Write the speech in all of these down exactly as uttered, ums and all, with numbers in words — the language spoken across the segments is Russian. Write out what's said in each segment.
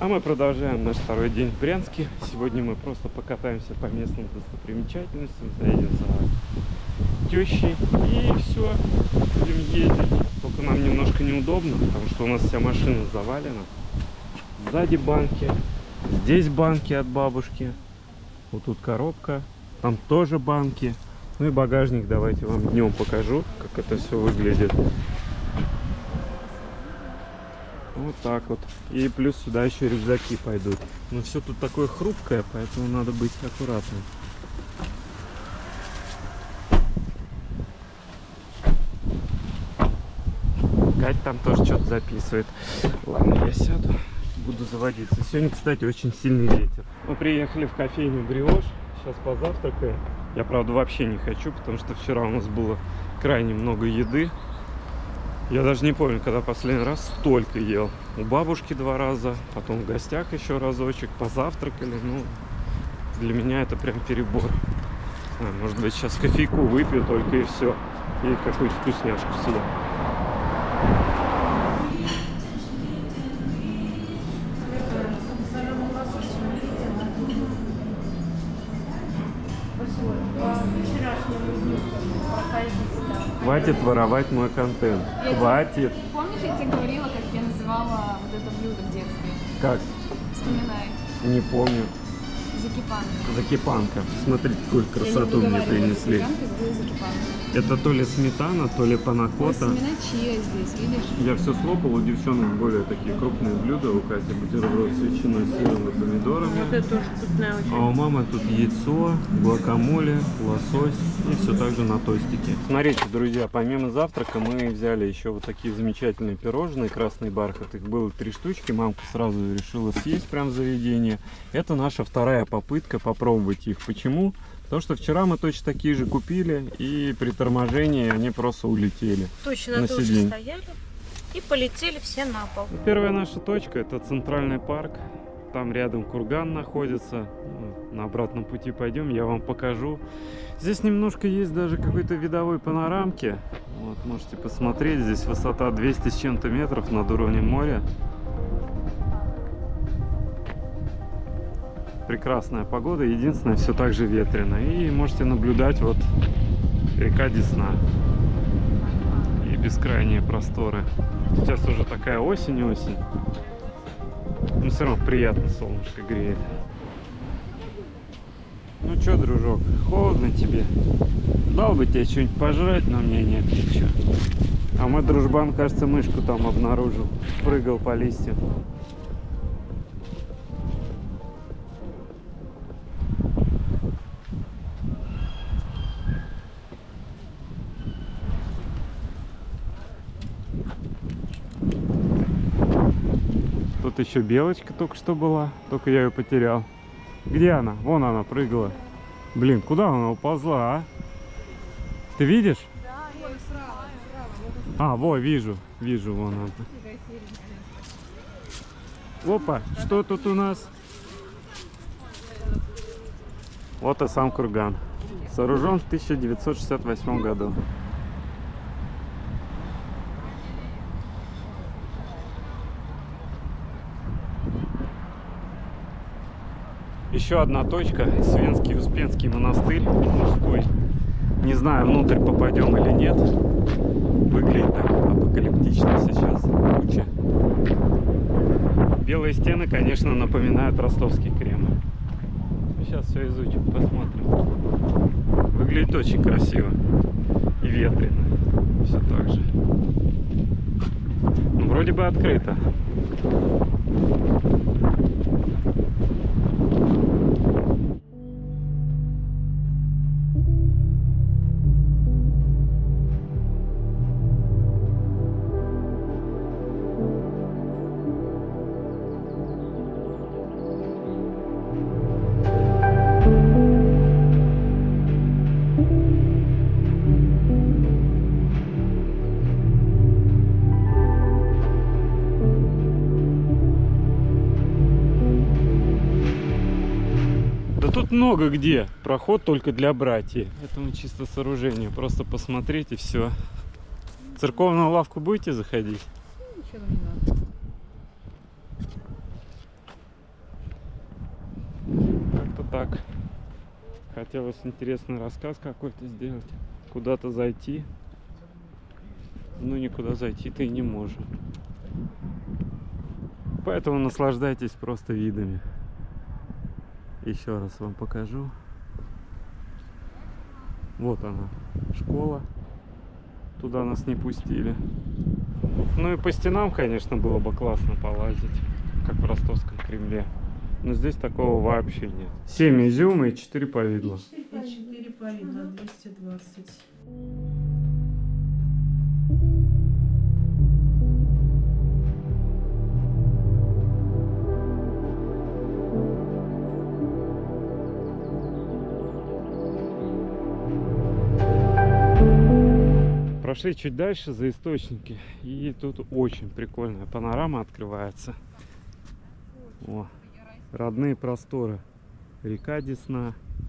А мы продолжаем наш второй день в Брянске. Сегодня мы просто покатаемся по местным достопримечательностям, заедем за тещей и все, будем ездить. Только нам немножко неудобно, потому что у нас вся машина завалена. Сзади банки, здесь банки от бабушки, вот тут коробка, там тоже банки. Ну и багажник, давайте вам днем покажу, как это все выглядит. Вот так вот. И плюс сюда еще рюкзаки пойдут. Но все тут такое хрупкое, поэтому надо быть аккуратным. Кать там тоже что-то записывает. Ладно, я сяду, буду заводиться. Сегодня, кстати, очень сильный ветер. Мы приехали в кофейню Бриош. Сейчас позавтракаем. Я, правда, вообще не хочу, потому что вчера у нас было крайне много еды. Я даже не помню, когда последний раз столько ел. У бабушки два раза, потом в гостях еще разочек, позавтракали. Ну, для меня это прям перебор. А, может быть, сейчас кофейку выпью только и все. И какую-нибудь вкусняшку съем. Хватит воровать мой контент. Я Хватит. Тебе, помнишь, я тебе говорила, как я называла вот это блюдо в детстве? Как? Вспоминай. Не помню. Закипанка. Закипанка. Смотрите, какую красоту мне принесли. Это то ли сметана, то ли панакота. Семена чиа здесь, видишь? Я все слопал, у девчонок более такие крупные блюда. У Кати бутерброд с ветчиной, сыром и помидорами. Вот это тоже вкусная очень. А у мамы тут яйцо, гуакамоле, лосось и все так же на тостике. Смотрите, друзья, помимо завтрака мы взяли еще вот такие замечательные пирожные, красный бархат. Их было три штучки, мамка сразу решила съесть прям в заведении. Это наша вторая попытка попробовать их. Почему? Потому что вчера мы точно такие же купили, и при торможении они просто улетели. Точно на тоже сиденье. стояли и полетели все на пол. Первая наша точка — это Центральный парк. Там рядом курган находится. На обратном пути пойдем, я вам покажу. Здесь немножко есть даже какой-то видовой панорамки. Вот, можете посмотреть. Здесь высота двести с чем-то метров над уровнем моря. Прекрасная погода, единственное, все так же ветрено. И можете наблюдать вот река Десна и бескрайние просторы. Сейчас уже такая осень-осень, но все равно приятно, солнышко греет. Ну что, дружок, холодно тебе? Дал бы тебе что-нибудь пожрать, но у меня нет ничего. А мой дружбан, кажется, мышку там обнаружил, прыгал по листьям. Тут еще белочка только что была, только я ее потерял. Где она? Вон она прыгала. Блин, куда она уползла, а? Ты видишь? Да, я справа. А, во, вижу, вижу, вон она. Опа, что тут у нас? Вот и сам курган. Сооружен в тысяча девятьсот шестьдесят восьмом году. Еще одна точка, Свенский Успенский монастырь мужской. Не знаю, внутрь попадем или нет. Выглядит так апокалиптично сейчас. Туча. Белые стены, конечно, напоминают ростовский Кремль. Сейчас все изучим, посмотрим. Выглядит очень красиво и ветрено. Все так же. Ну, вроде бы открыто. Тут много где проход только для братьев. Это чисто сооружение. Просто посмотреть и все. В церковную лавку будете заходить? Ничего там не надо. так. Хотелось интересный рассказ какой-то сделать. Куда-то зайти. Ну, никуда зайти-то и не можем. Поэтому наслаждайтесь просто видами. Еще раз вам покажу. Вот она, школа. Туда нас не пустили. Ну и по стенам, конечно, было бы классно полазить, как в Ростовском Кремле. Но здесь такого вообще нет. семь изюма и четыре повидла. И четыре повидла, двести двадцать. Прошли чуть дальше за источники, и тут очень прикольная панорама открывается. О, родные просторы. Река Десна.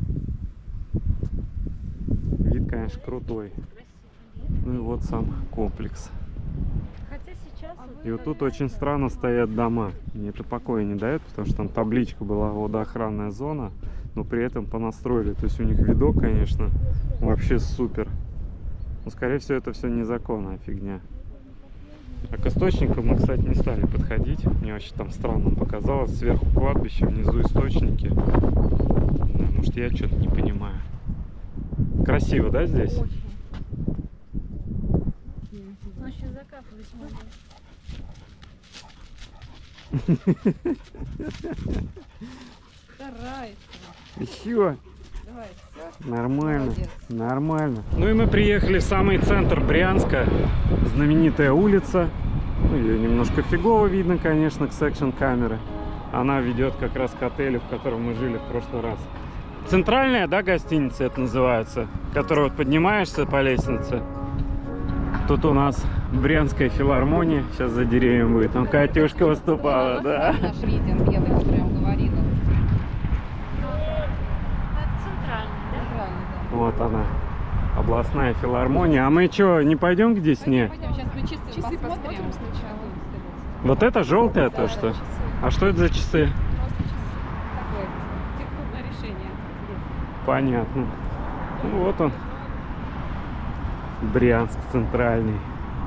Вид, конечно, крутой. Ну и вот сам комплекс. Хотя сейчас... И вот тут очень странно стоят дома. Мне это покоя не дает, потому что там табличка была водоохранная зона, но при этом понастроили. То есть у них видок, конечно, вообще супер. Но, скорее всего, это все незаконная фигня. А к источникам мы, кстати, не стали подходить. Мне вообще там странно показалось. Сверху кладбище, внизу источники. Да, может, я что-то не понимаю. Красиво, да, здесь? Очень. Ну, еще закапывать можно. Старайся. Еще. Давай, все. Нормально. Молодец. Нормально. Ну и мы приехали в самый центр Брянска. Знаменитая улица. Ну, ее немножко фигово видно, конечно, к секшн-камеры. Она ведет как раз к отелю, в котором мы жили в прошлый раз. Центральная, да, гостиница это называется, которая вот поднимаешься по лестнице. Тут у нас Брянская филармония. Сейчас за деревьям будет. Там Катюшка выступала, да. Наш ридинг белый, который я вам говорила. Вот она, областная филармония. А мы что, не пойдем к Десне? Пойдем, сейчас мы часы, Часы посмотрим. посмотрим сначала. Вот это желтое то, что? Часы. А что это за часы? Просто часы. Такое технологное решение. Понятно. Ну, вот он. Брянск центральный.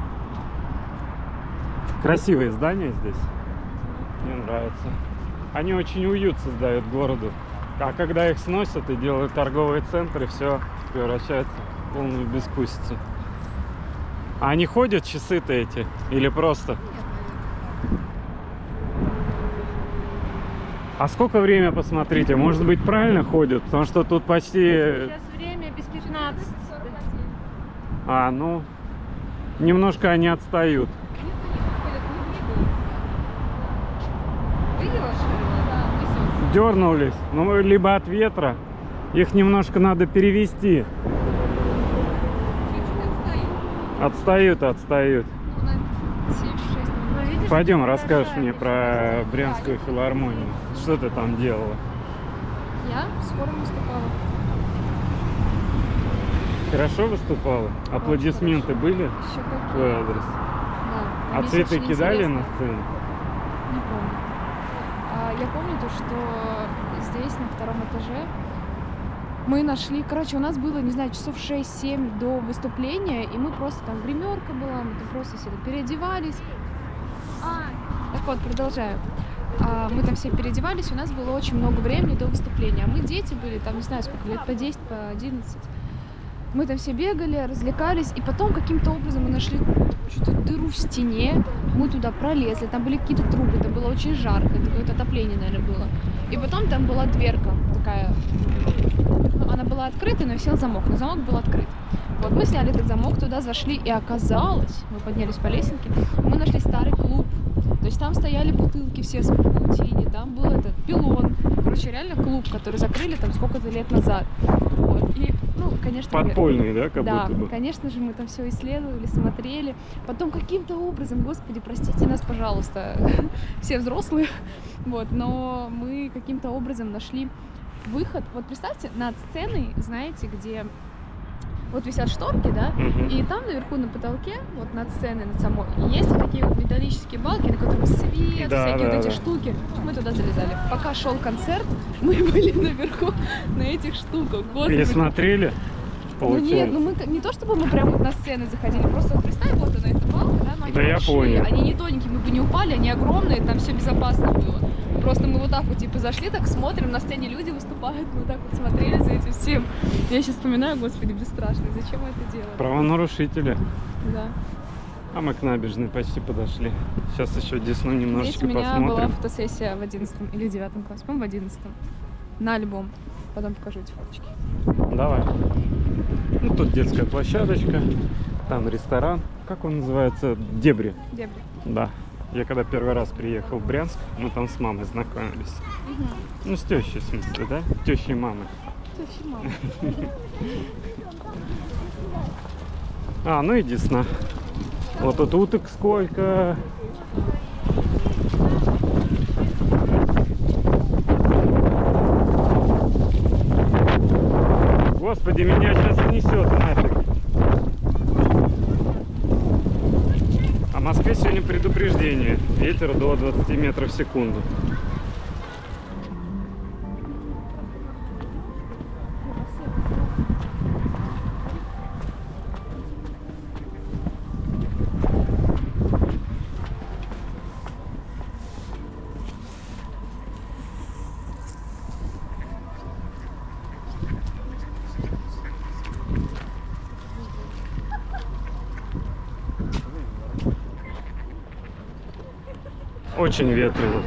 Красивые здания здесь. Мне нравится. Они очень уют создают городу. А когда их сносят и делают торговые центры, все превращается в полную бескусицу. А они ходят, часы-то эти? Или просто? А сколько время, посмотрите? Может быть, правильно ходят? Потому что тут почти... Сейчас время без пятнадцати. А, ну... Немножко они отстают. Видела, что да, несется. Дернулись. Ну, либо от ветра. Их немножко надо перевести. Чуть-чуть отстают. Отстают, отстают. Ну, на семь-шесть. Ну, видишь, Пойдем, как расскажешь красавица. мне про Брянскую филармонию. Что ты там делала? Я в скором выступала. Хорошо выступала? Аплодисменты были Еще в какие. твой адрес? Да. А Мне цветы очень кидали интересно. на сцену? Не помню. А, я помню то, что здесь, на втором этаже, мы нашли... Короче, у нас было, не знаю, часов шесть-семь до выступления, и мы просто там... Гримерка была, мы там просто все переодевались. А, так вот, продолжаю. А, мы там все переодевались, у нас было очень много времени до выступления. А мы дети были, там, не знаю, сколько лет, по десять, по одиннадцать. Мы там все бегали, развлекались, и потом каким-то образом мы нашли что-то дыру в стене, мы туда пролезли, там были какие-то трубы, это было очень жарко, это какое-то отопление, наверное, было. И потом там была дверка такая, она была открыта, но висел замок, но замок был открыт. Вот мы сняли этот замок, туда зашли, и оказалось, мы поднялись по лесенке, мы нашли старый клуб. То есть там стояли бутылки все с паутини, там был этот пилон. Короче, реально клуб, который закрыли там сколько-то лет назад. Вот. И, ну, конечно... Подпольный, да, как Да, будто бы? конечно же, мы там все исследовали, смотрели. Потом каким-то образом, господи, простите нас, пожалуйста, все взрослые, вот, но мы каким-то образом нашли выход. Вот представьте, над сценой, знаете, где вот висят шторки, да, Мгм. и там наверху на потолке, вот над сценой, над самой, есть вот такие вот металлические балки, на которых свет, Да, всякие да, вот эти да. штуки. Мы туда залезали. Пока шел концерт, мы были наверху на этих штуках. Господи. И смотрели, Ну нет, получается. ну мы к- не то чтобы мы прям вот на сцены заходили, просто вот представь, вот она эта балка, да, но они Да я большие, понял. они не тоненькие, мы бы не упали, они огромные, там все безопасно было. Просто мы вот так вот типа зашли, так смотрим, на сцене люди выступают, мы так вот смотрели за этим всем. Я сейчас вспоминаю, господи, бесстрашно, зачем мы это делали? Правонарушители. Да. А мы к набережной почти подошли. Сейчас еще Десну Здесь немножечко у меня была посмотрим. фотосессия в одиннадцатом или в девятом классе, по-моему, в одиннадцатом. На альбом. Потом покажу эти фоточки. Давай. Ну, тут детская площадочка, там ресторан. Как он называется? Дебри. Дебри. Да. Я когда первый раз приехал в Брянск, мы там с мамой знакомились. Угу. Ну, с тещей, в смысле, да? Тещей мамы. Теща мама. А, ну и Десна. Вот тут уток сколько. Господи, меня сейчас снесет нафиг. А в Москве сегодня предупреждение. Ветер до двадцати метров в секунду. Очень ветрено.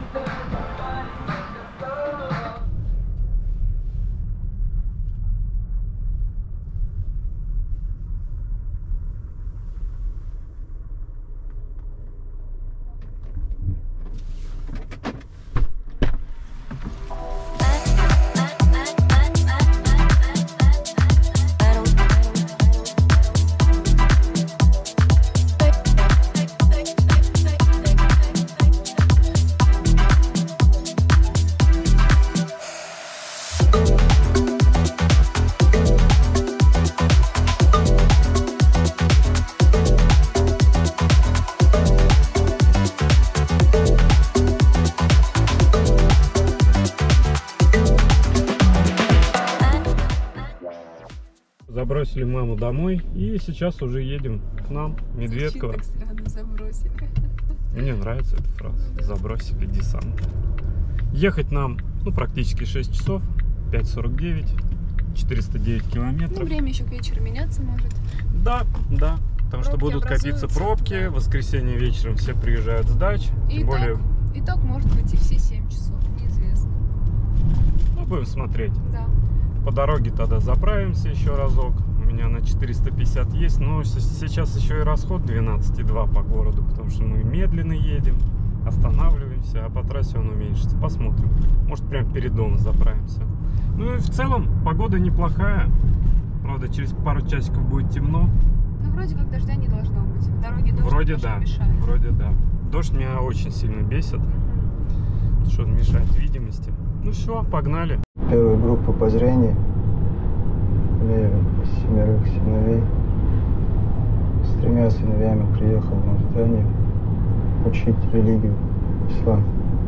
Забросили маму домой и сейчас уже едем к нам, Медведково. Так странно, забросили. Мне нравится эта фраза. Забросили десант. Ехать нам, ну, практически шесть часов, пять сорок девять, четыреста девять километров. Ну, время еще к вечеру меняться может. Да, да. Потому что Пробки будут копиться образуются, пробки. да. В воскресенье вечером все приезжают с дач. И Тем более, так, и так может быть и все семь часов, неизвестно. ну, будем смотреть. Да. По дороге тогда заправимся еще разок. У меня на четыреста пятьдесят есть. Но с- сейчас еще и расход двенадцать и два по городу. Потому что мы медленно едем, останавливаемся, а по трассе он уменьшится. Посмотрим. Может, прям перед домом заправимся. Ну и в целом погода неплохая. Правда, через пару часиков будет темно. Ну, вроде как дождя не должно быть. В дороге дождь Вроде тоже да. мешает. Вроде да. Дождь меня очень сильно бесит. Мгм. Что он мешает видимости. Ну все, погнали. Первая группа по зрению. Имею семерых сыновей. С тремя сыновьями приехал в Мавританию учить религию ислам.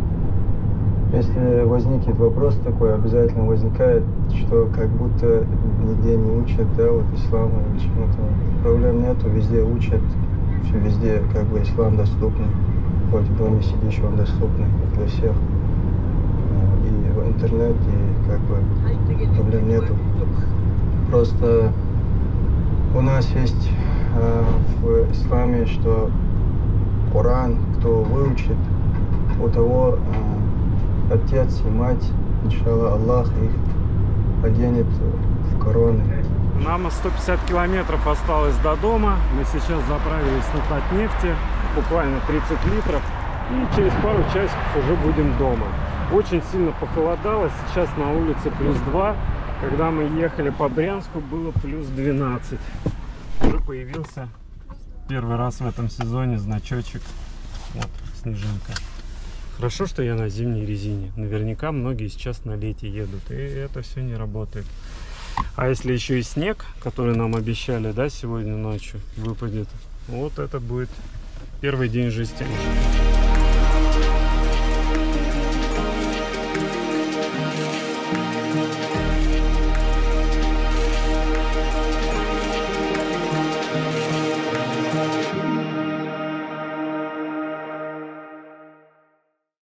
Если возникнет вопрос такой, обязательно возникает, что как будто нигде не учат, да, вот исламу или чему-то. Проблем нету, везде учат, все везде как бы ислам доступный. Хоть в доме сидишь, он доступный для всех. И в интернет, и как бы проблем нету. Просто у нас есть э, в исламе, что Коран, кто выучит, у того э, отец и мать, иншаллах, Аллах их оденет в короны. Нам сто пятьдесят километров осталось до дома. Мы сейчас заправились на Татнефти, буквально тридцать литров. И через пару часиков уже будем дома. Очень сильно похолодало. Сейчас на улице плюс два. Когда мы ехали по Брянску, было плюс двенадцать. Уже появился первый раз в этом сезоне значочек. Вот, снежинка. Хорошо, что я на зимней резине. Наверняка многие сейчас на лете едут. И это все не работает. А если еще и снег, который нам обещали, да, сегодня ночью выпадет, вот это будет первый день жестянки.